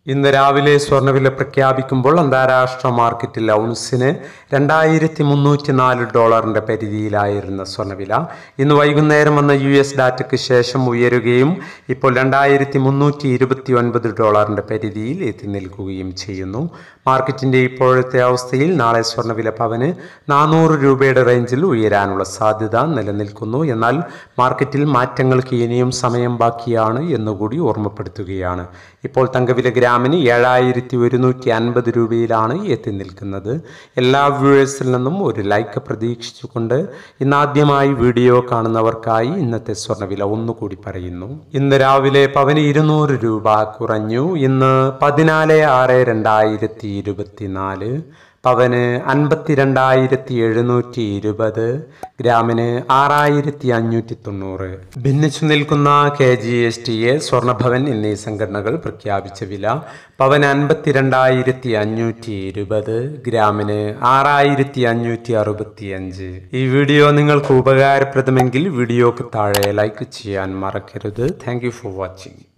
ഇന്ന് രാവിലെ സ്വർണ്ണവില പ്രഖ്യാപിക്കുമ്പോൾ അന്താരാഷ്ട്ര മാർക്കറ്റിൽ ഔൺസിന് $2304 പരിധിയിലായിരുന്ന സ്വർണ്ണവില ഇന്ന് വൈകുന്നേരം വന്ന US ഡാറ്റയ്ക്ക് ശേഷം ഉയരുകയും ഇപ്പോൾ $2329 പരിധിയിൽ എത്തി നിൽക്കുകയും ചെയ്യുന്നു. മാർക്കറ്റിന്റെ ഇപ്പോഴത്തെ അവസ്ഥയിൽ നാളെ സ്വർണ്ണവില പവന് 400 രൂപയുടെ റേഞ്ചിൽ ഉയരാനുള്ള സാധ്യത നിലനിൽക്കുന്നു. എന്നാൽ മാർക്കറ്റിൽ മാറ്റങ്ങൾക്ക് ഇനിയും സമയം ബാക്കിയാണ് എന്നുകൂടി ഓർമ്മപ്പെടുത്തുകയാണ്. ഇപ്പോൾ തങ്കവില ഗ്രാമിന് 7150 രൂപയിലാണ് എത്തി നിൽക്കുന്നത്. എല്ലാ വ്യൂവേഴ്സിൽ നിന്നും ഒരു ലൈക്ക് പ്രതീക്ഷിച്ചുകൊണ്ട് ഇന്നാദ്യമായി വീഡിയോ കാണുന്നവർക്കായി ഇന്നത്തെ സ്വർണ്ണവില ഒന്നുകൂടി പറയുന്നു. ഇന്ന് രാവിലെ പവന് 200 രൂപ കുറഞ്ഞു. ഇന്ന് 14/6/2024 പവന് 52,720, ഗ്രാമിന് 6,590. ഭിന്നിച്ചു നിൽക്കുന്ന KGSTA, സ്വർണ്ണഭവൻ എന്നീ സംഘടനകൾ പ്രഖ്യാപിച്ച വില പവന് 52,520, ഗ്രാമിന് 6,565. ഈ വീഡിയോ നിങ്ങൾക്ക് ഉപകാരപ്രദമെങ്കിൽ വീഡിയോക്ക് താഴെ ലൈക്ക് ചെയ്യാൻ മറക്കരുത്. Thank you for watching.